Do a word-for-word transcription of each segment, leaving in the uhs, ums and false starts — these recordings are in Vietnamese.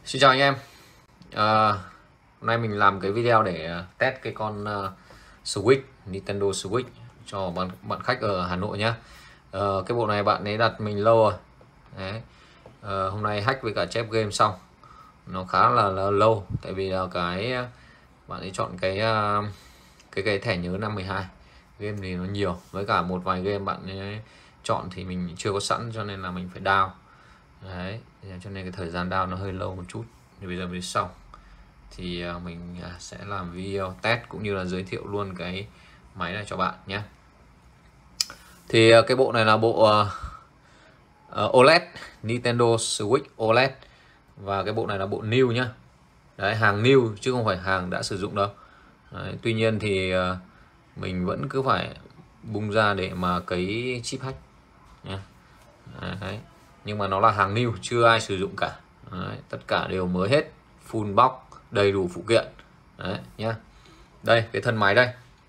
Xin chào anh em. À, hôm nay mình làm cái video để test cái con uh, Switch, Nintendo Switch cho bạn bạn khách ở Hà Nội nhé. Uh, cái bộ này bạn ấy đặt mình lâu rồi. Đấy. Uh, hôm nay hack với cả chép game xong, nó khá là, là lâu, tại vì là cái bạn ấy chọn cái uh, cái cái thẻ nhớ năm mười hai game thì nó nhiều, với cả một vài game bạn ấy chọn thì mình chưa có sẵn, cho nên là mình phải down. Đấy, cho nên cái thời gian down nó hơi lâu một chút. Thì bây giờ mới xong thì mình sẽ làm video test cũng như là giới thiệu luôn cái máy này cho bạn nhé. Thì cái bộ này là bộ uh, ô lét, Nintendo Switch ô lét, và cái bộ này là bộ new nhá. Đấy, hàng new chứ không phải hàng đã sử dụng đâu. Đấy, tuy nhiên thì uh, mình vẫn cứ phải bung ra để mà cấy chip hack nhé. Đấy, nhưng mà nó là hàng new, chưa ai sử dụng cả. Đấy, tất cả đều mới hết, full box, đầy đủ phụ kiện. Đấy nhá. Đây cái thân máy đây.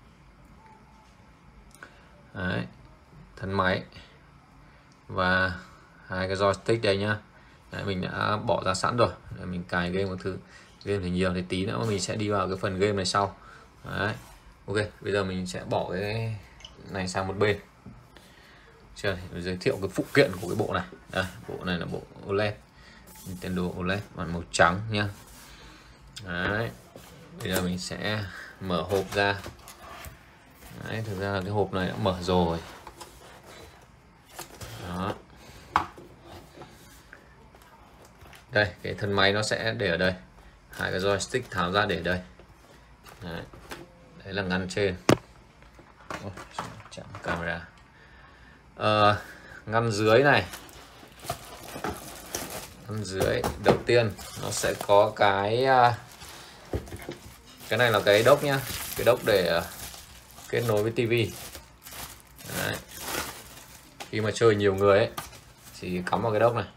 Đấy, thân máy và hai cái joystick đây nhá. Đấy, mình đã bỏ ra sẵn rồi để mình cài game một thứ. Game thì nhiều, thì tí nữa mình sẽ đi vào cái phần game này sau. Đấy. Ok, bây giờ mình sẽ bỏ cái này sang một bên. Chưa, giới thiệu cái phụ kiện của cái bộ này. Đây, bộ này là bộ ô lét, Nintendo ô lét bản màu trắng nhá. Đấy, bây giờ mình sẽ mở hộp ra. Đấy, thực ra là cái hộp này đã mở rồi. Đó. Đây, cái thân máy nó sẽ để ở đây. Hai cái joystick tháo ra để đây. Đấy, đấy là ngăn trên. Ôi, chạm camera. À, ngăn dưới này. Ngăn dưới đầu tiên nó sẽ có cái cái này là cái đốc nhá, cái đốc để kết nối với tivi. Đấy. Khi mà chơi nhiều người ấy thì cắm vào cái đốc này.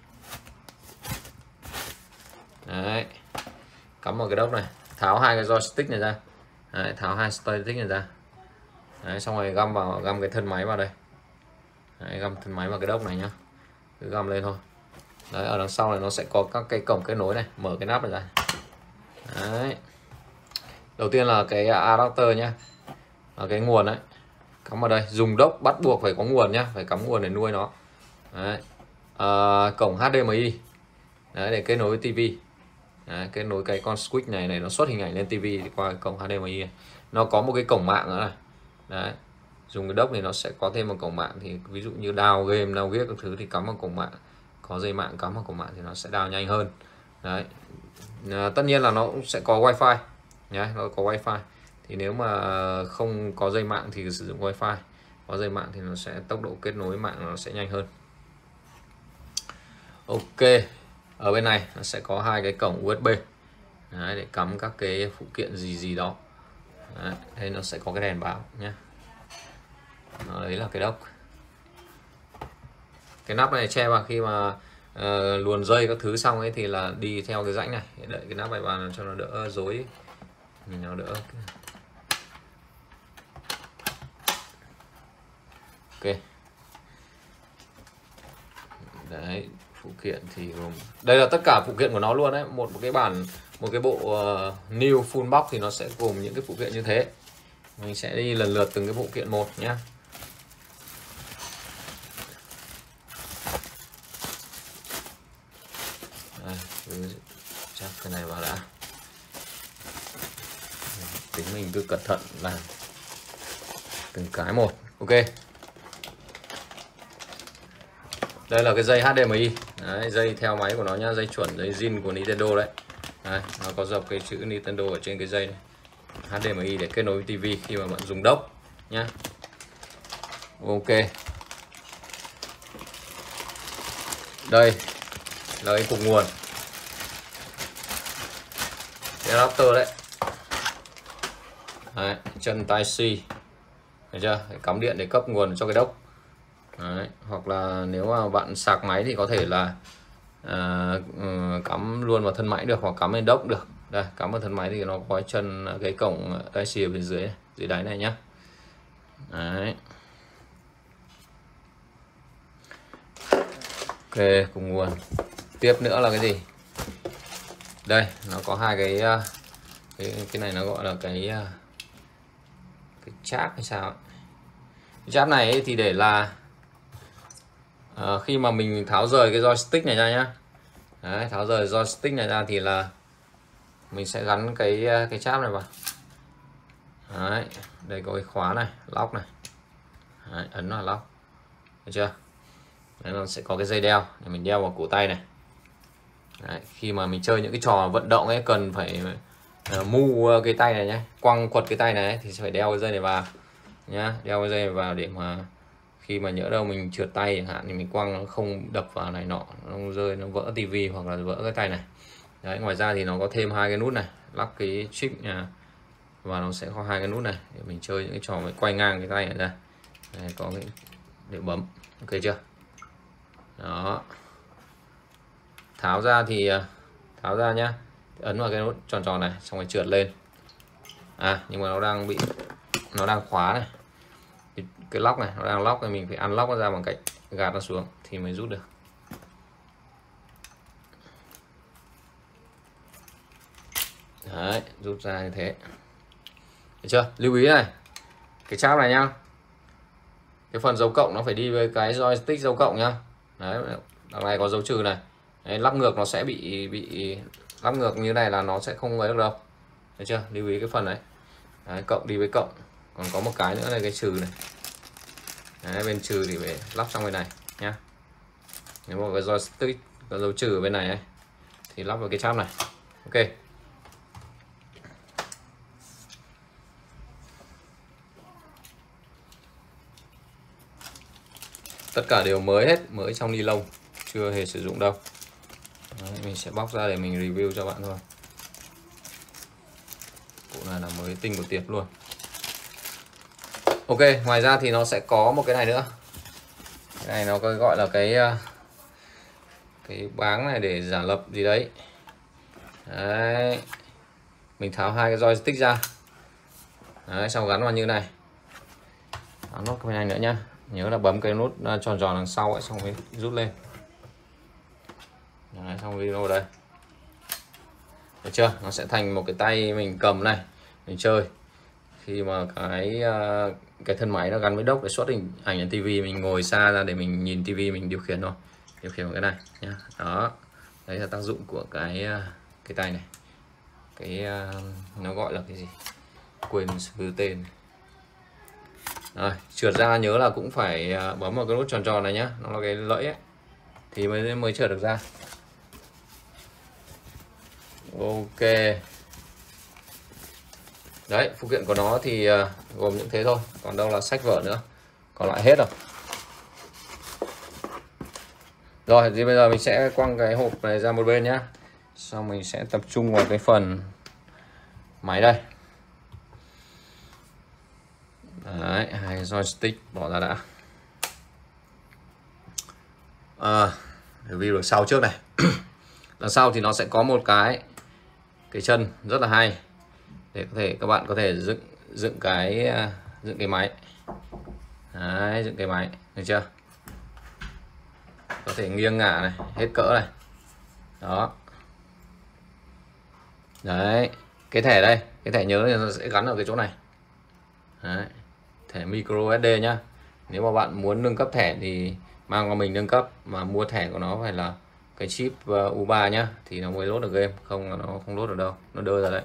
Đấy, cắm vào cái đốc này, tháo hai cái joystick này ra. Đấy, tháo hai joystick này ra. Đấy, xong rồi găm vào, găm cái thân máy vào đây. Đấy, găm thân máy vào cái đốc này nhá, cứ găm lên thôi. Đấy, ở đằng sau này nó sẽ có các cái cổng kết nối này, mở cái nắp này ra. Đấy, đầu tiên là cái adapter nhá, là cái nguồn đấy, cắm vào đây. Dùng đốc bắt buộc phải có nguồn nhá, phải cắm nguồn để nuôi nó. Đấy. À, cổng hát đê em i đấy, để kết nối với tivi. Đấy, kết nối cái con switch này này, nó xuất hình ảnh lên tivi qua cổng hát đê em i này. Nó có một cái cổng mạng nữa này. Đấy, dùng cái đốc này nó sẽ có thêm một cổng mạng, thì ví dụ như download game, download viết các thứ thì cắm vào cổng mạng, có dây mạng cắm vào cổng mạng thì nó sẽ download nhanh hơn. Đấy, à, tất nhiên là nó cũng sẽ có wifi nhé, nó có wifi. Thì nếu mà không có dây mạng thì sử dụng wifi, có dây mạng thì nó sẽ tốc độ kết nối mạng nó sẽ nhanh hơn. Ok, ở bên này nó sẽ có hai cái cổng u ét bê. Đấy, để cắm các cái phụ kiện gì gì đó. Đấy, đây nó sẽ có cái đèn báo nhé. Đó, đấy là cái đốc. Cái nắp này che vào khi mà uh, luồn dây các thứ xong ấy thì là đi theo cái rãnh này, để đợi cái nắp này vào cho nó đỡ rối, nhìn nó đỡ. Ok, đấy, phụ kiện thì gồm đây là tất cả phụ kiện của nó luôn đấy. Một, một cái bản, một cái bộ uh, new full box thì nó sẽ gồm những cái phụ kiện như thế. Mình sẽ đi lần lượt từng cái phụ kiện một nhá. Đây, chắc cái này vào đã. Tính mình cứ cẩn thận làm từng cái một. Ok, đây là cái dây hát đê em i. Đấy, dây theo máy của nó nhá, dây chuẩn, dây zin của Nintendo đấy. Đấy, nó có dọc cái chữ Nintendo ở trên cái dây này. hát đê em i để kết nối với tivi khi mà bạn dùng đốc nhá. Ok, đây là cái cục nguồn, cái adapter đấy. Đấy, chân tai C, thấy chưa? Để cắm điện để cấp nguồn cho cái đốc. Đấy, hoặc là nếu mà bạn sạc máy thì có thể là à, uh, cắm luôn vào thân máy được, hoặc cắm lên đốc được. Đây, cắm vào thân máy thì nó có chân cái cổng tai C ở bên dưới này, dưới đáy này nhá. Đấy. Ok, cùng nguồn. Tiếp nữa là cái gì? Đây nó có hai cái cái cái này nó gọi là cái cái cháp hay sao ấy. Cái cháp này ấy thì để là à, khi mà mình tháo rời cái joystick này ra nhá. Đấy, tháo rời joystick này ra thì là mình sẽ gắn cái cái cháp này vào. Đấy, đây có cái khóa này, lock này. Đấy, ấn vào lock. Được chưa? Đấy, nó sẽ có cái dây đeo để mình đeo vào cổ tay này. Đấy, khi mà mình chơi những cái trò vận động ấy cần phải uh, mu cái tay này nhé, quăng quật cái tay này ấy, thì sẽ phải đeo cái dây này vào nhá, đeo cái dây này vào để mà khi mà nhỡ đâu mình trượt tay chẳng hạn thì mình quăng nó không đập vào này nọ, nó không rơi, nó vỡ tivi hoặc là vỡ cái tay này. Đấy, ngoài ra thì nó có thêm hai cái nút này, lắp cái chip nhà và nó sẽ có hai cái nút này để mình chơi những cái trò mới quay ngang cái tay này ra. Đây, có cái để bấm, ok chưa? Đó, tháo ra thì tháo ra nhá, ấn vào cái nút tròn tròn này xong rồi trượt lên. À nhưng mà nó đang bị, nó đang khóa này, cái, cái lóc này nó đang lóc thì mình phải ăn lóc nó ra bằng cách gạt nó xuống thì mới rút được. Đấy, rút ra như thế. Được chưa? Lưu ý này, cái cháp này nhá, cái phần dấu cộng nó phải đi với cái joystick dấu cộng nhá. Đấy, đằng này có dấu trừ này. Đấy, lắp ngược nó sẽ bị bị lắp ngược như này là nó sẽ không ấy được đâu. Được chưa? Lưu ý cái phần đấy. Đấy, cộng đi với cộng. Còn có một cái nữa là cái trừ này. Đấy, bên trừ thì phải lắp trong bên này nhá. Nếu mà cái joystick có dấu trừ ở bên này ấy, thì lắp vào cái cháp này. Ok. Tất cả đều mới hết, mới trong ni lông, chưa hề sử dụng đâu. Đấy, mình sẽ bóc ra để mình review cho bạn thôi. Bộ này là mới tinh một tiệp luôn. Ok, ngoài ra thì nó sẽ có một cái này nữa. Cái này nó có gọi là cái cái báng này để giả lập gì đấy. Đấy, mình tháo hai cái joystick ra. Đấy, xong gắn vào như này. Áo nốt cái này nữa nhá. Nhớ là bấm cái nút tròn tròn đằng sau ấy xong mới rút lên. Đấy, xong video ở đây. Được chưa? Nó sẽ thành một cái tay mình cầm này, mình chơi. Khi mà cái cái thân máy nó gắn với đốc để xuất hình ảnh trên tivi, mình ngồi xa ra để mình nhìn tivi mình điều khiển thôi. Điều khiển cái này nhá. Đó. Đấy là tác dụng của cái cái tay này. Cái nó gọi là cái gì? Quên sử tên. Rồi, trượt ra nhớ là cũng phải bấm vào cái nút tròn tròn này nhá, nó là cái lẫy ấy thì mới mới trượt được ra. Ok. Đấy, phụ kiện của nó thì gồm những thế thôi, còn đâu là sách vở nữa, còn lại hết rồi. Rồi thì bây giờ mình sẽ quăng cái hộp này ra một bên nhá, xong mình sẽ tập trung vào cái phần máy đây. Đấy, hai joystick bỏ ra đã. À, review đằng sau trước này. Đằng sau thì nó sẽ có một cái cái chân rất là hay để có thể các bạn có thể dựng dựng cái dựng cái máy. Đấy, dựng cái máy, được chưa? Có thể nghiêng ngả này, hết cỡ này. Đó. Đấy, cái thẻ đây, cái thẻ nhớ thì nó sẽ gắn ở cái chỗ này. Đấy, thẻ micro ét đê nhá. Nếu mà bạn muốn nâng cấp thẻ thì mang qua mình nâng cấp, mà mua thẻ của nó phải là cái chip u ba nhá thì nó mới load được game, không là nó không load được đâu, nó đơ ra đấy.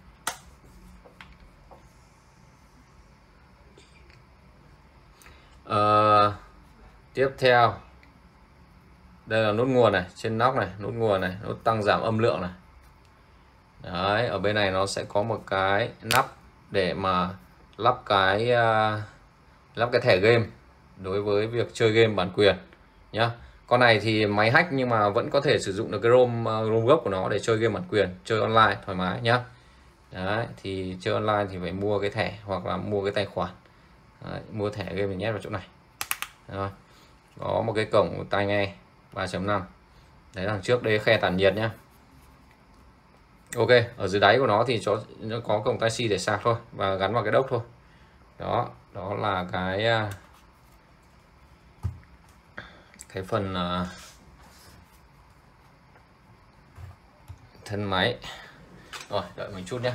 Uh, tiếp theo đây là nút nguồn này, trên nóc này, nút nguồn này, nút tăng giảm âm lượng này. Đấy, ở bên này nó sẽ có một cái nắp để mà lắp cái uh, lắp cái thẻ game đối với việc chơi game bản quyền nhá. Con này thì máy hack nhưng mà vẫn có thể sử dụng được cái ROM uh, ROM gốc của nó để chơi game bản quyền, chơi online thoải mái nhá. Đấy, thì chơi online thì phải mua cái thẻ hoặc là mua cái tài khoản. Đấy, mua thẻ game mình nhét vào chỗ này. Rồi. Có một cái cổng tai nghe ba chấm năm. Đấy, đằng trước đây khe tản nhiệt nhá. Ok, ở dưới đáy của nó thì cho nó có cổng tai si để sạc thôi và gắn vào cái đốc thôi. Đó, đó là cái cái phần thân máy. Rồi đợi mình chút nhé.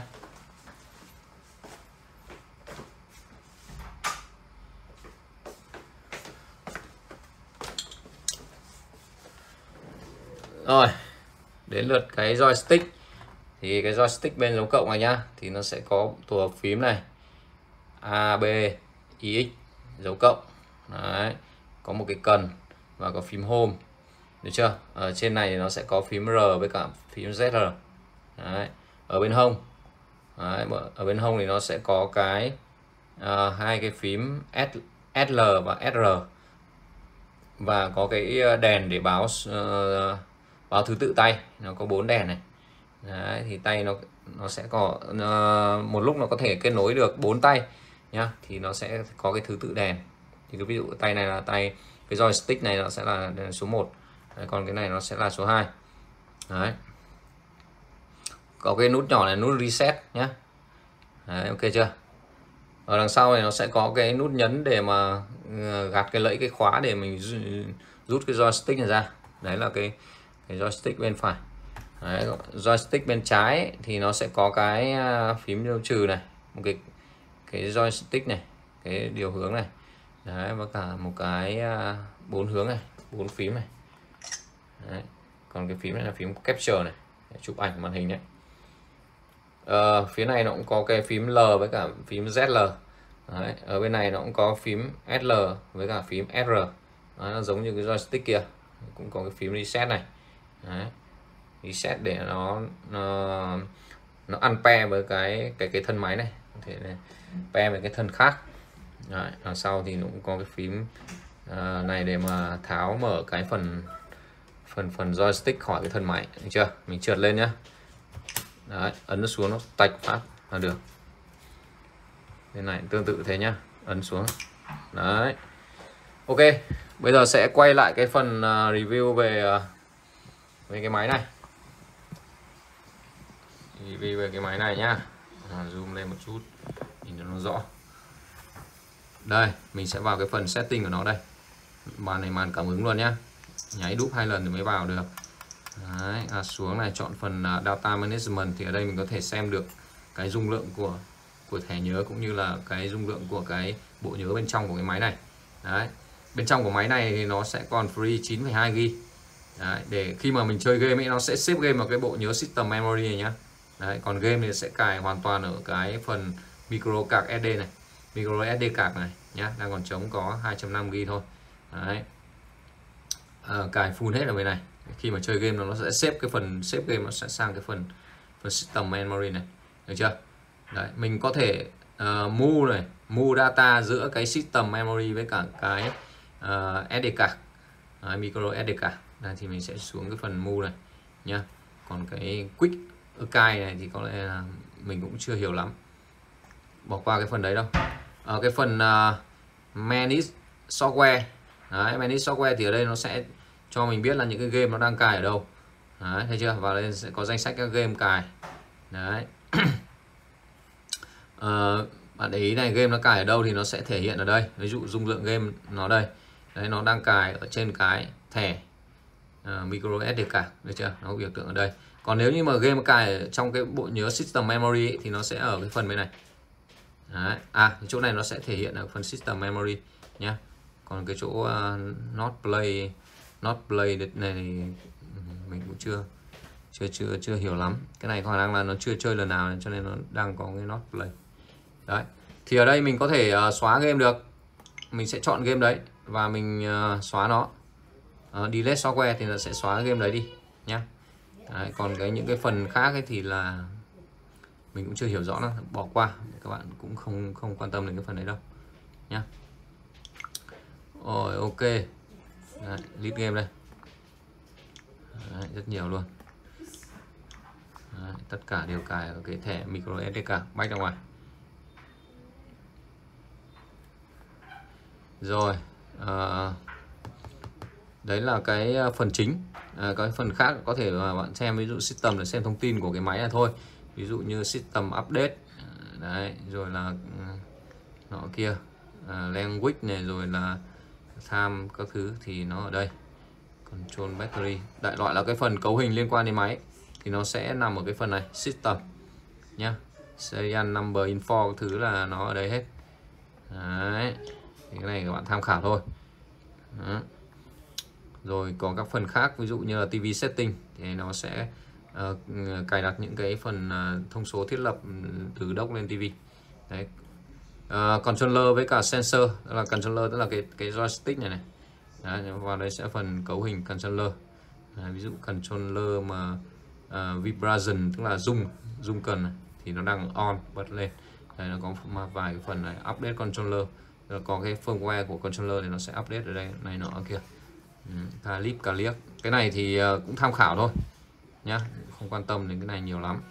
Rồi đến lượt cái joystick. Thì cái joystick bên dấu cộng này nhá, thì nó sẽ có tổ hợp phím này A, B, I, X dấu cộng. Đấy, có một cái cần và có phím home, được chưa? Ở trên này nó sẽ có phím R với cả phím Z R. Đấy, ở bên hông, đấy, ở bên hông thì nó sẽ có cái uh, hai cái phím S, SL và ét rờ, và có cái đèn để báo uh, báo thứ tự tay, nó có bốn đèn này. Đấy, thì tay nó nó sẽ có uh, một lúc nó có thể kết nối được bốn tay nhá, thì nó sẽ có cái thứ tự đèn. Thì cái ví dụ tay này là tay, cái joystick này nó sẽ là số một. Đấy, còn cái này nó sẽ là số hai. Đấy, có cái nút nhỏ này, nút reset nhá. Đấy, ok chưa? Ở đằng sau này nó sẽ có cái nút nhấn để mà gạt cái lẫy cái khóa để mình rút cái joystick này ra. Đấy là cái cái joystick bên phải. Đấy, joystick bên trái thì nó sẽ có cái phím điều trừ này, một cái cái joystick này, cái điều hướng này. Đấy, và cả một cái bốn hướng này, bốn phím này. Đấy, còn cái phím này là phím capture này, chụp ảnh màn hình đấy. Ờ, phía này nó cũng có cái phím L với cả phím Z L. Đấy, ở bên này nó cũng có phím S L với cả phím S R. Đấy, nó giống như cái joystick kia, cũng có cái phím reset này. Đấy, reset để nó nó nó ăn pair với cái cái cái thân máy này, có thể này pair với cái thân khác. Đấy, đằng sau thì nó cũng có cái phím uh, này để mà tháo mở cái phần phần phần joystick khỏi cái thân máy, được chưa? Mình trượt lên nhá. Đấy, ấn xuống nó tạch phát là được. Bên này tương tự thế nhá, ấn xuống. Đấy, ok, bây giờ sẽ quay lại cái phần uh, review về uh, về cái máy này, review về cái máy này nhá. À, zoom lên một chút nhìn cho nó rõ. Đây, mình sẽ vào cái phần setting của nó đây. Màn này màn cảm ứng luôn nhá, nháy đúp hai lần thì mới vào được. Đấy, à, xuống này chọn phần uh, data management, thì ở đây mình có thể xem được cái dung lượng của của thẻ nhớ cũng như là cái dung lượng của cái bộ nhớ bên trong của cái máy này. Đấy, bên trong của máy này thì nó sẽ còn free chín phẩy hai gi ga bai. Đấy, để khi mà mình chơi game ấy nó sẽ xếp game vào cái bộ nhớ system memory này nhá. Đấy, còn game thì sẽ cài hoàn toàn ở cái phần micro card ét đê này, micro ét đê card này nhá, đang còn trống có hai phẩy năm gi ga bai thôi. Đấy, à, cài full hết ở bên này. Khi mà chơi game nó sẽ xếp cái phần xếp game, nó sẽ sang cái phần phần system memory này, được chưa? Đấy, mình có thể uh, move này, move data giữa cái system memory với cả cái uh, ét đê card, uh, micro ét đê card. Đây thì mình sẽ xuống cái phần move này nhá. Còn cái quick archive này thì có lẽ là mình cũng chưa hiểu lắm, bỏ qua cái phần đấy đâu. Ở cái phần uh, manage software, đấy, manage software thì ở đây nó sẽ cho mình biết là những cái game nó đang cài ở đâu. Đấy, thấy chưa? Vào đây sẽ có danh sách các game cài. Đấy. Uh, bạn để ý này, game nó cài ở đâu thì nó sẽ thể hiện ở đây. Ví dụ dung lượng game nó đây. Đấy, nó đang cài ở trên cái thẻ uh, micro ét đê card, được chưa? Nó có biểu tượng ở đây. Còn nếu như mà game cài ở trong cái bộ nhớ system memory ấy, thì nó sẽ ở cái phần bên này. Đấy. À, cái chỗ này nó sẽ thể hiện ở phần system memory nhá. Còn cái chỗ uh, not play not play này thì mình cũng chưa chưa chưa chưa hiểu lắm. Cái này khả năng là nó chưa chơi lần nào này, cho nên nó đang có cái not play. Đấy, thì ở đây mình có thể uh, xóa game được. Mình sẽ chọn game đấy và mình uh, xóa nó. Uh, delete software thì nó sẽ xóa game đấy đi nhá. Đấy, còn cái những cái phần khác ấy thì là mình cũng chưa hiểu rõ nữa, bỏ qua, các bạn cũng không không quan tâm đến cái phần đấy đâu nhá. Rồi, ok. Đấy, list game đây. Đấy, rất nhiều luôn. Đấy, tất cả đều cài ở cái thẻ micro ét đê card, bách ra ngoài. Rồi, à, đấy là cái phần chính. À, cái phần khác có thể mà bạn xem, ví dụ system để xem thông tin của cái máy là thôi. Ví dụ như system update, đấy, rồi là nọ kia, à, language này, rồi là time các thứ thì nó ở đây. Control battery, đại loại là cái phần cấu hình liên quan đến máy thì nó sẽ nằm ở cái phần này system nhá, serial number info thứ là nó ở đây hết. Đấy, thì cái này các bạn tham khảo thôi. Đó. Rồi có các phần khác ví dụ như là ti vi setting thì nó sẽ uh, cài đặt những cái phần uh, thông số thiết lập từ dock lên ti vi. Đấy. Uh, controller với cả sensor, đó là controller tức là cái cái joystick này này. Đấy, vào đây sẽ phần cấu hình controller. Đấy, ví dụ controller mà uh, vibration tức là rung rung cần này, thì nó đang on bật lên. Đây nó có vài cái phần này update controller, có cái firmware của controller thì nó sẽ update ở đây này nọ kia. Calip Calic cái này thì uh, cũng tham khảo thôi nhá, không quan tâm đến cái này nhiều lắm.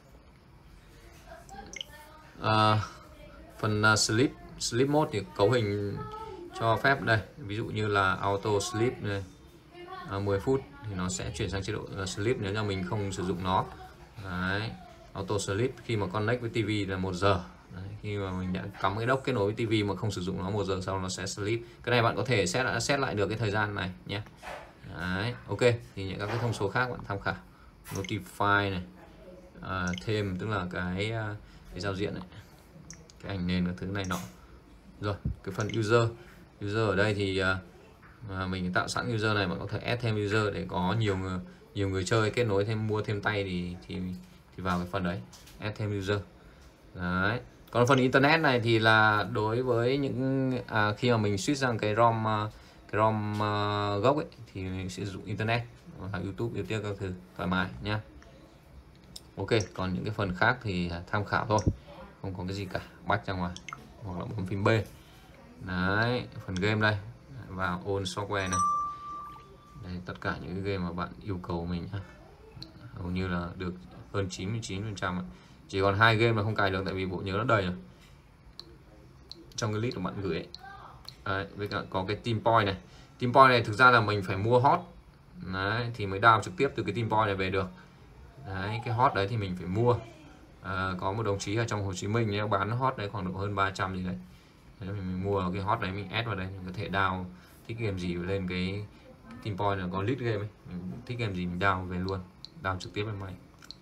Uh, phần uh, sleep sleep mode thì cấu hình cho phép đây, ví dụ như là auto sleep này, uh, mười phút thì nó sẽ chuyển sang chế độ uh, sleep nếu như mình không sử dụng nó. Đấy, auto sleep khi mà connect với ti vi là một giờ. Đấy, khi mà mình đã cắm cái dock kết nối với ti vi mà không sử dụng nó một giờ sau nó sẽ sleep. Cái này bạn có thể set đã set lại được cái thời gian này nhé. Đấy, ok, thì những các cái thông số khác bạn tham khảo. Notify này, à, thêm tức là cái cái giao diện này, cái ảnh nền các thứ này nọ. Rồi cái phần user user ở đây thì à, mình tạo sẵn user này, bạn có thể add thêm user để có nhiều người nhiều người chơi kết nối thêm mua thêm tay thì thì thì vào cái phần đấy add thêm user. Đấy, còn phần internet này thì là đối với những à, khi mà mình switch sang cái ROM cái ROM uh, gốc ấy thì mình sẽ dùng internet hoặc YouTube YouTube các thứ thoải mái nhá. Ok, còn những cái phần khác thì tham khảo thôi, không có cái gì cả, bắt ra ngoài hoặc là bấm phím B. Đấy, phần game đây, vào on software này. Đây, tất cả những cái game mà bạn yêu cầu mình nhá, hầu như là được hơn chín mươi chín phần trăm. Chỉ còn hai game là không cài được tại vì bộ nhớ nó đầy rồi trong cái list của bạn gửi ấy. Đấy, với cả có cái team point này. Team point này thực ra là mình phải mua hot. Đấy, thì mới download trực tiếp từ cái team point này về được. Đấy, cái hot đấy thì mình phải mua. À, có một đồng chí ở trong Hồ Chí Minh ấy, bán hot đấy khoảng độ hơn ba trăm gì đấy. Đấy, mình, mình mua cái hot đấy mình add vào đây, mình có thể download thích game gì lên cái, cái team point là có list game ấy. Mình thích game gì mình download về luôn, download trực tiếp với máy.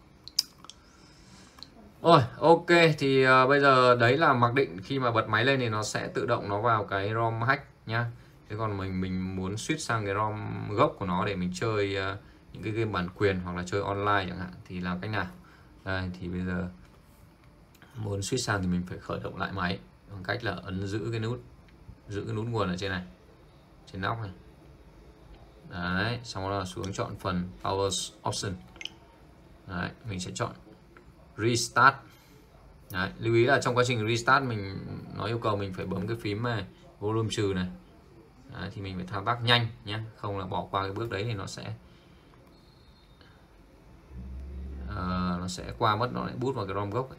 Rồi, ok, thì uh, bây giờ đấy là mặc định khi mà bật máy lên thì nó sẽ tự động nó vào cái ROM hack nhá. Thế còn mình mình muốn switch sang cái ROM gốc của nó để mình chơi uh, những cái game bản quyền hoặc là chơi online chẳng hạn thì làm cách nào? Đây, thì bây giờ muốn switch sang thì mình phải khởi động lại máy bằng cách là ấn giữ cái nút giữ cái nút nguồn ở trên này, trên nóc này. Đấy, xong đó là xuống chọn phần Power Option. Đấy, mình sẽ chọn Restart. Đấy, lưu ý là trong quá trình restart mình nó yêu cầu mình phải bấm cái phím này volume trừ này. Đấy, thì mình phải thao tác nhanh nhé, không là bỏ qua cái bước đấy thì nó sẽ uh, nó sẽ qua mất, nó lại bút vào cái ROM gốc ấy.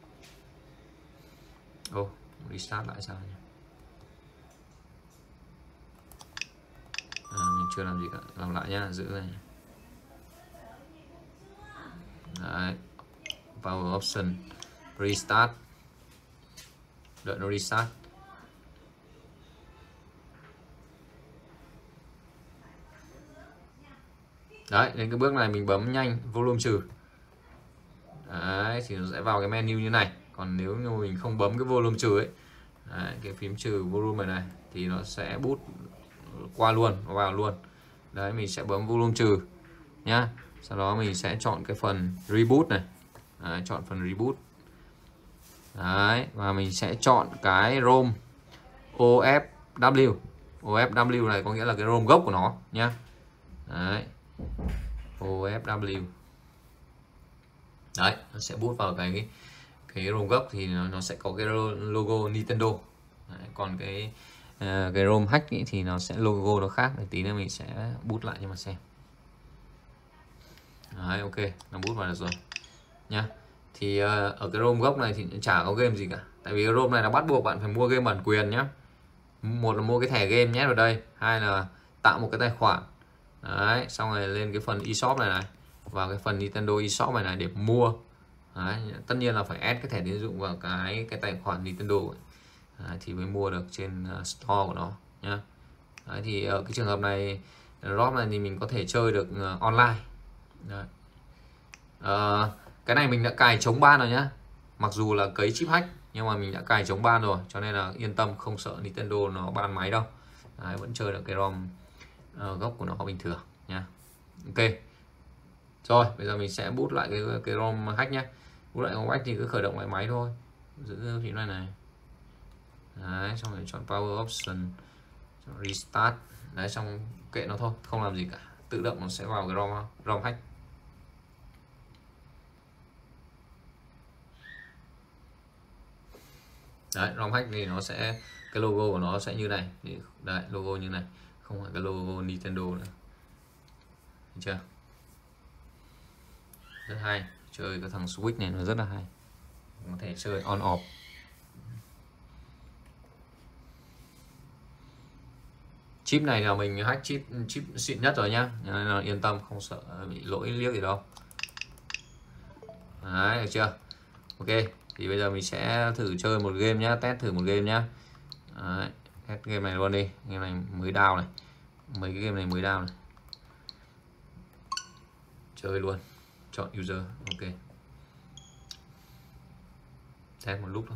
Ô, restart lại sao nhỉ? À, mình chưa làm gì cả, làm lại nhá, giữ này. Đấy, Power Option, Restart, đợi nó restart. Đấy, đến cái bước này mình bấm nhanh volume trừ. Đấy, thì nó sẽ vào cái menu như này. Còn nếu như mình không bấm cái volume trừ ấy, đấy, cái phím trừ volume này này thì nó sẽ bút qua luôn, vào luôn. Đấy, mình sẽ bấm volume trừ nhá. Sau đó mình sẽ chọn cái phần reboot này. Đấy, chọn phần reboot. Đấy, và mình sẽ chọn cái ROM o ép vê. o ép vê này có nghĩa là cái ROM gốc của nó nhá. Đấy, o ép vê. Đấy, nó sẽ boot vào cái cái ROM gốc thì nó, nó sẽ có cái logo Nintendo. Đấy, còn cái uh, cái ROM hack ý thì nó sẽ logo nó khác, để tí nữa mình sẽ boot lại cho mà xem. Đấy, ok, nó boot vào được rồi nhá. Thì uh, ở cái ROM gốc này thì chả có game gì cả, tại vì cái ROM này nó bắt buộc bạn phải mua game bản quyền nhá. Một là mua cái thẻ game nhét vào đây, hai là tạo một cái tài khoản. Đấy, xong rồi lên cái phần eShop này này, vào cái phần Nintendo eShop này này để mua. Đấy, tất nhiên là phải add cái thẻ tín dụng vào cái cái tài khoản Nintendo ấy. Đấy, thì mới mua được trên uh, store của nó nhá. Đấy, thì ở cái trường hợp này ROM này thì mình có thể chơi được uh, online. Đấy. À, cái này mình đã cài chống ban rồi nhá, mặc dù là cấy chip hack nhưng mà mình đã cài chống ban rồi, cho nên là yên tâm, không sợ Nintendo nó ban máy đâu. Đấy, vẫn chơi được cái ROM uh, gốc của nó bình thường nha. Ok rồi, bây giờ mình sẽ boot lại cái cái ROM hack nhé. Boot lại ROM hack thì cứ khởi động lại máy thôi, giữ phím này này. Đấy, xong rồi chọn power option, chọn restart. Đấy, xong kệ nó thôi, không làm gì cả, tự động nó sẽ vào cái ROM ROM hack. Đấy, ROM hack thì nó sẽ, cái logo của nó sẽ như này. Đấy, logo như này, không phải cái logo Nintendo nữa. Được chưa? Rất hay, chơi cái thằng Switch này nó rất là hay, có thể chơi on off. Chip này là mình hack chip chip xịn nhất rồi nhá, nên là yên tâm, không sợ bị lỗi liếc gì đâu. Đấy, được chưa? Ok, thì bây giờ mình sẽ thử chơi một game nhá, test thử một game nhá. Đấy, test game này luôn đi, game này mới down này, mấy cái game này mới down này. Chơi luôn, chọn user, ok. Test một lúc thôi.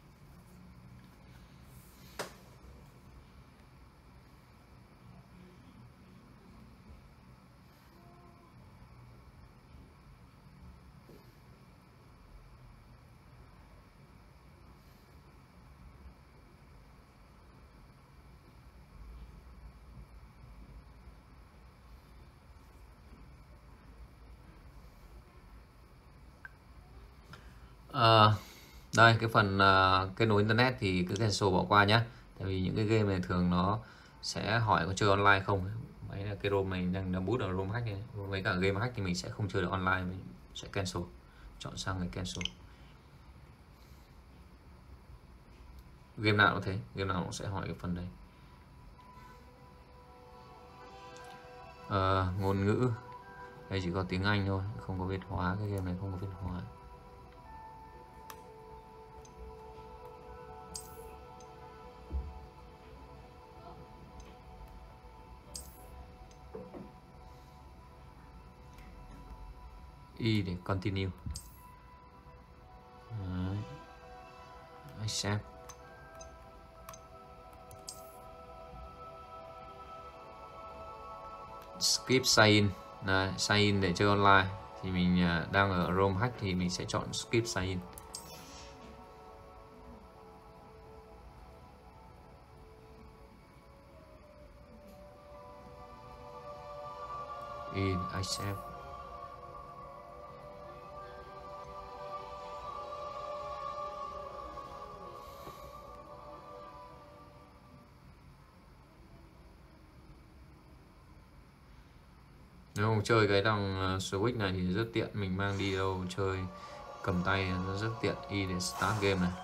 À, đây cái phần uh, kết nối internet thì cứ cancel bỏ qua nhé, tại vì những cái game này thường nó sẽ hỏi có chơi online không. Đấy là cái ROM mình đang, đang boot ở ROM hack này, với cả game hack thì mình sẽ không chơi được online, mình sẽ cancel, chọn sang cái cancel. Game nào cũng thế, game nào cũng sẽ hỏi cái phần đấy. À, ngôn ngữ đây chỉ có tiếng Anh thôi, không có Việt hóa, cái game này không có Việt hóa. Y để continue. Đấy. Accept. Skip sign in. Đấy, sign in để chơi online thì mình đang ở ROM hack thì mình sẽ chọn skip sign in. In accept. Nếu không chơi cái thằng Switch này thì rất tiện, mình mang đi đâu chơi cầm tay nó rất tiện. Y để start game này.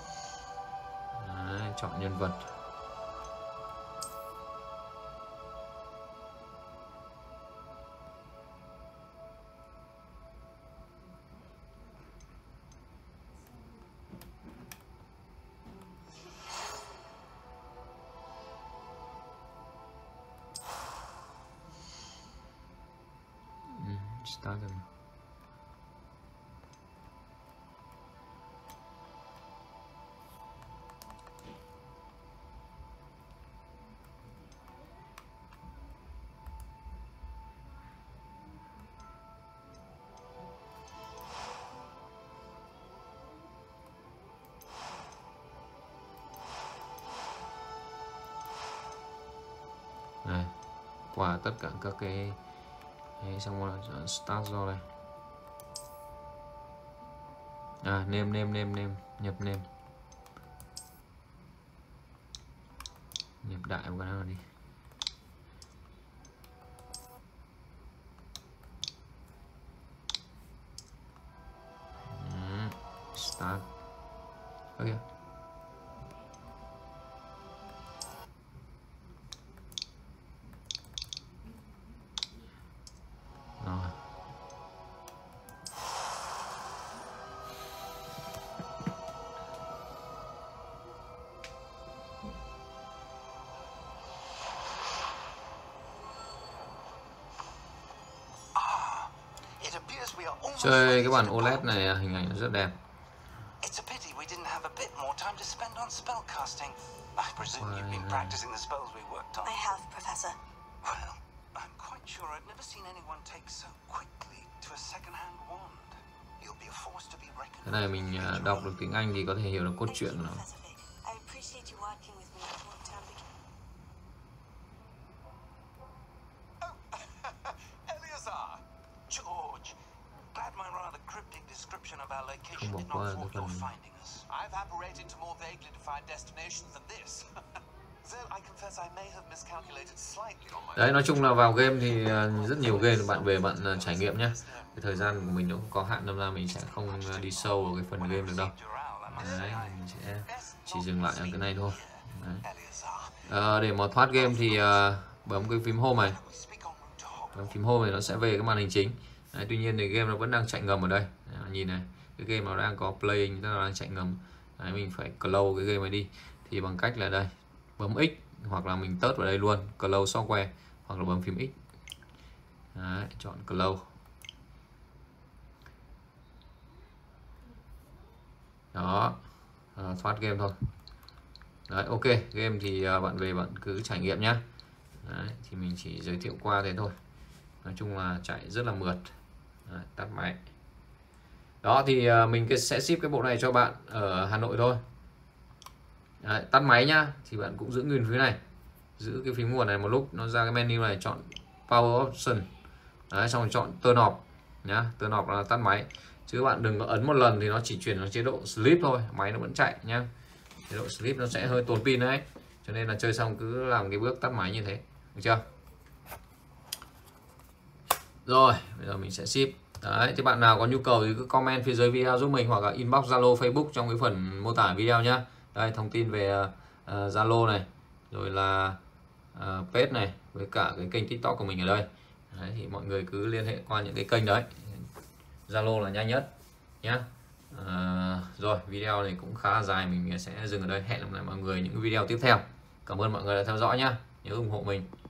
Đấy, chọn nhân vật. Start game. Này, qua tất cả các cái đấy, xong rồi start rồi này. À, name name name name nhập name, nhập đại của nó đi. Ừ, start. Ok. Rồi. Chơi cái bản ô led này hình ảnh rất đẹp. It's a pity we didn't have a bit more time to spend on spellcasting. I presume you've been practicing the spells we worked on. I have, Professor. Well, I'm quite sure I've never seen anyone take so quickly to a second-hand wand. You'll be a force to be reckoned. Cái này mình đọc được tiếng Anh thì có thể hiểu được cốt truyện nó. I appreciate you working with me for the time being. Oh, Eleazar, George. Glad my rather cryptic description of our location Không bỏ did qua not cái thwart your phần finding us. I've apparated to more vaguely defined destinations than this. Though I confess I may have miscalculated slightly on my. Đấy, nói chung là vào game thì rất nhiều game bạn về bạn trải nghiệm nhé. Cái thời gian của mình nó cũng có hạn, đâm ra mình sẽ không đi sâu vào cái phần game được đâu. Đấy, mình sẽ chỉ dừng lại ở cái này thôi. Đấy. À, để mà thoát game thì uh, bấm cái phím home này, bấm phím home này nó sẽ về cái màn hình chính. Đấy, tuy nhiên thì game nó vẫn đang chạy ngầm ở đây. Đấy, nhìn này, cái game nó đang có playing, tức là đang chạy ngầm. Đấy, mình phải close cái game này đi thì bằng cách là đây, bấm X hoặc là mình tớt vào đây luôn, close software, hoặc là bấm phím X. Đấy, chọn close. Đó, à, thoát game thôi. Đấy, ok, game thì uh, bạn về bạn cứ trải nghiệm nhá. Đấy, thì mình chỉ giới thiệu qua thế thôi. Nói chung là chạy rất là mượt. Đấy, tắt máy. Đó thì uh, mình sẽ ship cái bộ này cho bạn ở Hà Nội thôi. Đấy, tắt máy nhá, thì bạn cũng giữ nguyên phím này, giữ cái phím nguồn này một lúc, nó ra cái menu này, chọn Power Option. Đấy, xong rồi chọn Turn Off nhá, Turn Off là tắt máy. Chứ bạn đừng có ấn một lần thì nó chỉ chuyển vào chế độ sleep thôi, máy nó vẫn chạy nhá. Chế độ sleep nó sẽ hơi tốn pin đấy, cho nên là chơi xong cứ làm cái bước tắt máy như thế, được chưa? Rồi bây giờ mình sẽ ship. Đấy, thì bạn nào có nhu cầu thì cứ comment phía dưới video giúp mình, hoặc là inbox Zalo, Facebook trong cái phần mô tả video nhá. Đây, thông tin về Zalo uh, này, rồi là uh, page này, với cả cái kênh TikTok của mình ở đây. Đấy, thì mọi người cứ liên hệ qua những cái kênh đấy. Zalo là nhanh nhất nhá. À, rồi video này cũng khá là dài, mình sẽ dừng ở đây. Hẹn gặp lại mọi người những video tiếp theo. Cảm ơn mọi người đã theo dõi nhá, nhớ ủng hộ mình.